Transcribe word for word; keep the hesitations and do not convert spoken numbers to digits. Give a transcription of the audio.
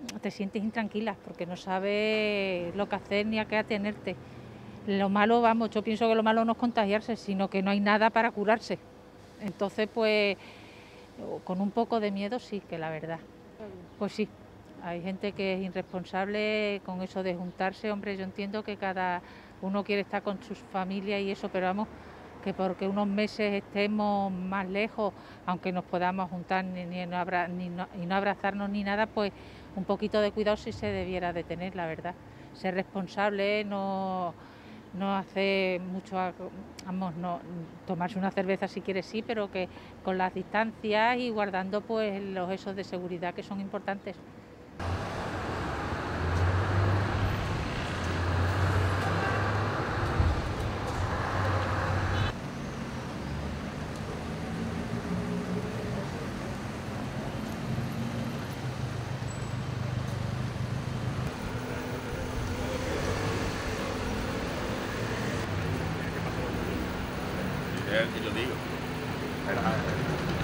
te sientes intranquila porque no sabes lo que hacer ni a qué atenerte. Lo malo, vamos, yo pienso que lo malo no es contagiarse, sino que no hay nada para curarse. Entonces, pues, con un poco de miedo sí, que la verdad. Pues sí, hay gente que es irresponsable con eso de juntarse. Hombre, yo entiendo que cada uno quiere estar con sus familias y eso, pero vamos, que porque unos meses estemos más lejos, aunque nos podamos juntar ni, ni no abra, ni no, y no abrazarnos ni nada, pues un poquito de cuidado sí se debiera de tener, la verdad. Ser responsable, no, no hacer mucho, vamos, no, tomarse una cerveza si quieres sí, pero que con las distancias y guardando pues los esos de seguridad que son importantes. Es el que yo digo. Era-